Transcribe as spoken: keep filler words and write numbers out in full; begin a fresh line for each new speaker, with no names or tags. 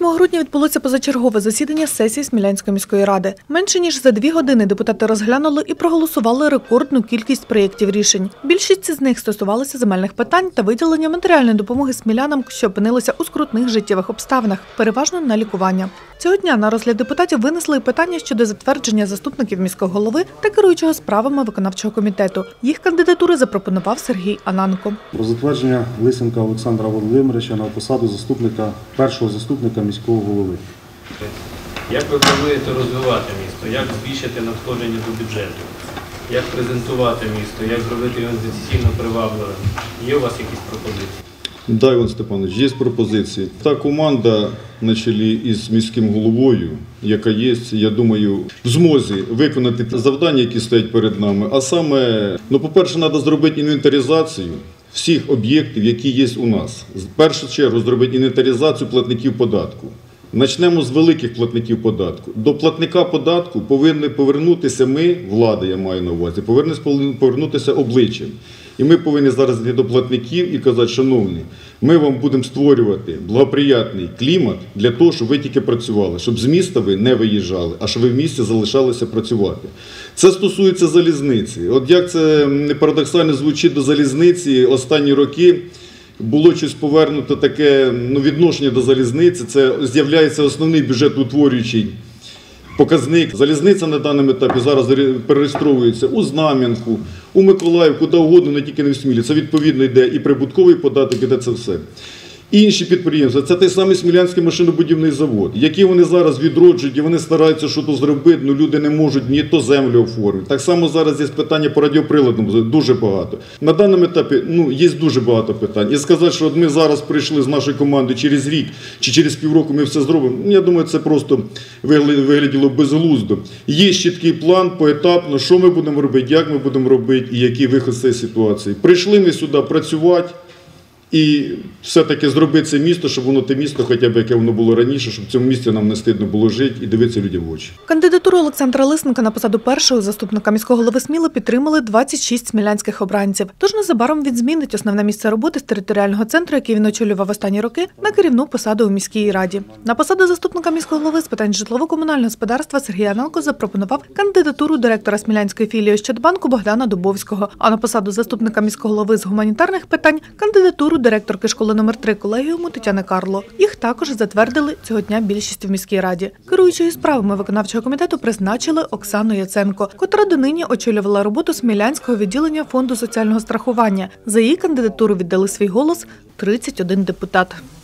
восьмого грудня відбулося позачергове засідання сесії Смілянської міської ради. Менше ніж за дві години депутати розглянули і проголосували рекордну кількість проєктів рішень. Більшість з них стосувалися земельних питань та виділення матеріальної допомоги смілянам, що опинилися у скрутних життєвих обставинах, переважно на лікування. Цього дня на розгляд депутатів винесли і питання щодо затвердження заступників міського голови та керуючого справами виконавчого комітету. Їх кандидатури запропонував Сергій Ананко.
Про затвердження Лисенка Олександра Володимировича на посаду заступника, першого заступника міського голови.
Як ви плануєте розвивати місто? Як збільшити надходження до бюджету? Як презентувати місто? Як зробити його інвестиційно привабливим? Є у вас якісь пропозиції?
Да, Іван Степанович, є пропозиції. Та команда на чолі із міським головою, яка є, я думаю, в змозі виконати ті завдання, які стоять перед нами. А саме, ну, по-перше, треба зробити інвентаризацію всіх об'єктів, які є у нас. В першу чергу зробити інвентаризацію платників податку. Почнемо з великих платників податку. До платника податку повинні повернутися ми, влада я маю на увазі, повинні повернутися обличчям. І ми повинні зараз йти до платників і казати, шановні, ми вам будемо створювати благоприятний клімат для того, щоб ви тільки працювали, щоб з міста ви не виїжджали, а щоб ви в місті залишалися працювати. Це стосується залізниці. От як це не парадоксально звучить до залізниці, останні роки було щось повернуто таке, ну, відношення до залізниці, це з'являється основний бюджетоутворюючий показник. Залізниця на даному етапі зараз перереєстровується у Знам'янку, у Миколаїв, куди угодно, не тільки не в Смілі. Це відповідно йде і прибутковий податок, іде це все. Інші підприємства, це той самий Смілянський машинобудівний завод, які вони зараз відроджують і вони стараються щось зробити, але люди не можуть ні то землю оформити. Так само зараз є питання по радіоприладному, дуже багато. На даному етапі, ну, є дуже багато питань. І сказати, що от ми зараз прийшли з нашої команди через рік чи через півроку ми все зробимо, я думаю, це просто вигляділо безглуздо. Є чіткий план поетапно, що ми будемо робити, як ми будемо робити і який вихід з цієї ситуації. Прийшли ми сюди працювати. І все-таки зробити це місто, щоб воно те місто, хоча б яке воно було раніше, щоб в цьому місті нам не стидно було жити і дивитися людям в очі.
Кандидатуру Олександра Лисенка на посаду першого заступника міського голови Сміли підтримали двадцять шість смілянських обранців. Тож незабаром він змінить основне місце роботи з територіального центру, який він очолював останні роки, на керівну посаду у міській раді. На посаду заступника міського голови з питань житлово-комунального господарства Сергій Ананко запропонував кандидатуру директора Смілянської філії Ощадбанку Богдана Дубовського, а на посаду заступника міського голови з гуманітарних питань кандидатуру директорки школи номер три колегіуму Тетяни Карло. Їх також затвердили цього дня більшістю в міській раді. Керуючою справами виконавчого комітету призначили Оксану Яценко, котра донині очолювала роботу Смілянського відділення Фонду соціального страхування. За її кандидатуру віддали свій голос тридцять один депутат.